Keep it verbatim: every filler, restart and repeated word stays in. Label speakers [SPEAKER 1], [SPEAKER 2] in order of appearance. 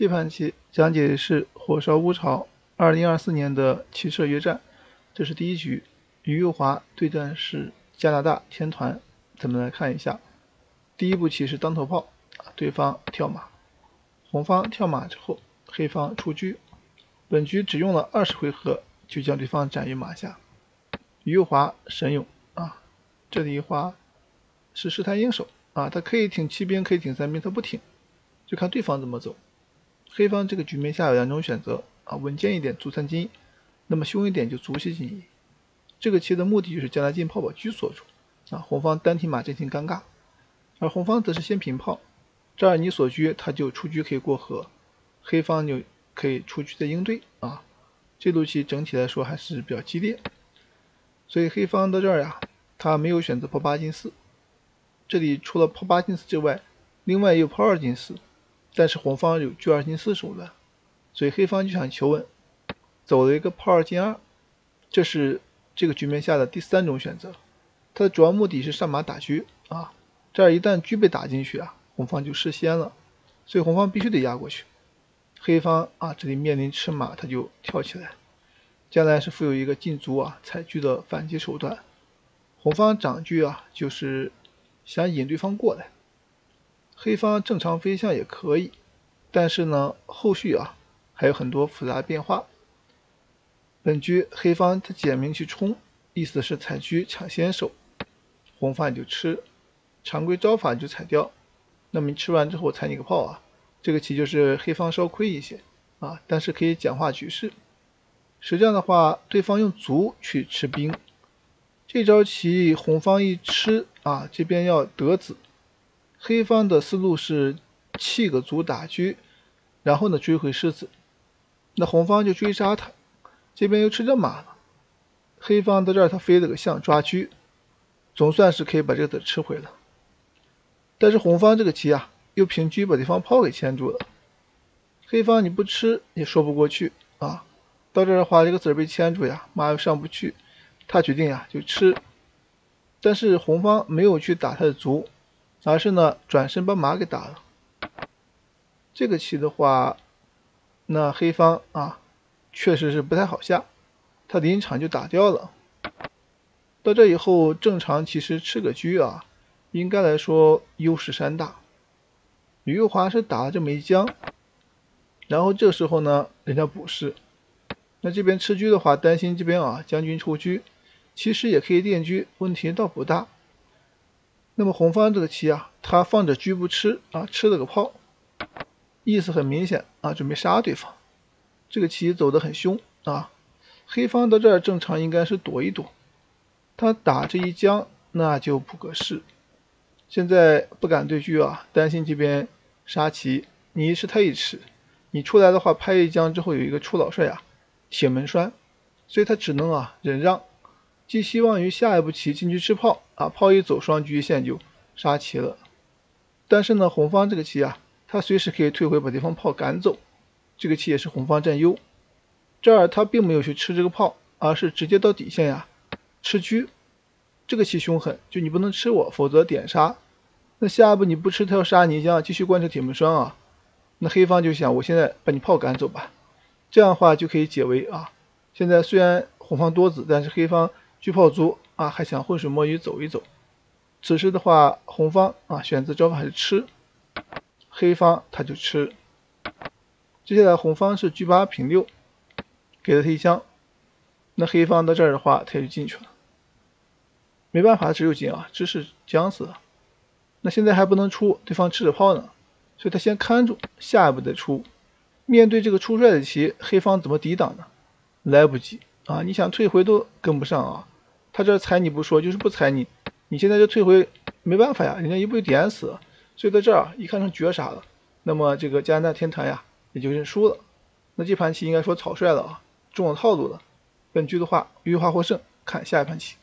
[SPEAKER 1] 这盘棋讲解的是火烧乌巢二零二四年的棋社约战，这是第一局，于右华对战是加拿大天团。咱们来看一下，第一步棋是当头炮，对方跳马，红方跳马之后，黑方出车。本局只用了二十回合就将对方斩于马下。于右华神勇啊，这里的话是试探应手啊，他可以挺七兵，可以挺三兵，他不挺，就看对方怎么走。黑方这个局面下有两种选择啊，稳健一点卒三进一，那么凶一点就卒七进一。这个棋的目的就是将来进炮把车锁住啊，红方单提马阵型尴尬，而红方则是先平炮，这儿你锁车他就出车可以过河，黑方就可以出车的应对啊。这路棋整体来说还是比较激烈，所以黑方到这儿呀，他没有选择炮八进四，这里除了炮八进四之外，另外也有炮二进四。但是红方有车二进四手段，所以黑方就想求稳，走了一个炮二进二，这是这个局面下的第三种选择。它的主要目的是上马打车啊，这儿一旦车被打进去啊，红方就失先了，所以红方必须得压过去。黑方啊，这里面临吃马，他就跳起来，将来是负有一个进卒啊踩车的反击手段。红方长车啊，就是想引对方过来。黑方正常飞象也可以，但是呢，后续啊还有很多复杂变化。本局黑方他简明去冲，意思是踩车抢先手，红方就吃，常规招法就踩掉。那么你吃完之后踩你个炮啊，这个棋就是黑方稍亏一些啊，但是可以简化局势。实际上的话，对方用卒去吃兵，这招棋红方一吃啊，这边要得子。黑方的思路是弃个卒打车，然后呢追回狮子，那红方就追杀他，这边又吃着马了，黑方到这儿他飞了个象抓车，总算是可以把这个子吃回了。但是红方这个棋啊，又凭车把对方炮给牵住了，黑方你不吃也说不过去啊。到这儿的话，这个子被牵住呀，马又上不去，他决定呀就吃，但是红方没有去打他的卒，而是呢转身把马给打了。这个棋的话，那黑方啊确实是不太好下，他临场就打掉了。到这以后，正常其实吃个车啊，应该来说优势山大。于右华是打了这么一将，然后这时候呢，人家补士，那这边吃车的话，担心这边啊将军出车，其实也可以垫车，问题倒不大。那么红方这个棋啊，他放着车不吃啊，吃了个炮，意思很明显啊，准备杀对方。这个棋走得很凶啊，黑方到这儿正常应该是躲一躲，他打这一将那就不合适。现在不敢对车啊，担心这边杀棋，你一吃他一吃，你出来的话拍一将之后有一个出老帅啊，铁门栓，所以他只能啊忍让，寄希望于下一步棋进去吃炮啊，炮一走双车一线就杀棋了。但是呢，红方这个棋啊，他随时可以退回把对方炮赶走，这个棋也是红方占优。这儿他并没有去吃这个炮，而是直接到底线呀吃车。这个棋凶狠，就你不能吃我，否则点杀。那下一步你不吃他要杀你一将，继续贯彻铁门栓啊。那黑方就想我现在把你炮赶走吧，这样的话就可以解围啊。现在虽然红方多子，但是黑方车炮卒啊，还想浑水摸鱼走一走。此时的话，红方啊选择招法是吃，黑方他就吃。接下来红方是车八平六，给了他一将，那黑方到这儿的话，他就进去了。没办法，只有进啊，知识将死了。那现在还不能出，对方吃着炮呢，所以他先看住，下一步再出。面对这个出帅的棋，黑方怎么抵挡呢？来不及啊！你想退回都跟不上啊！他这踩你不说，就是不踩你，你现在就退回没办法呀，人家一步就点死了。所以在这儿啊，一看成绝杀了，那么这个加拿大天团呀也就认输了。那这盘棋应该说草率了啊，中了套路了。本局的话，于右华获胜，看下一盘棋。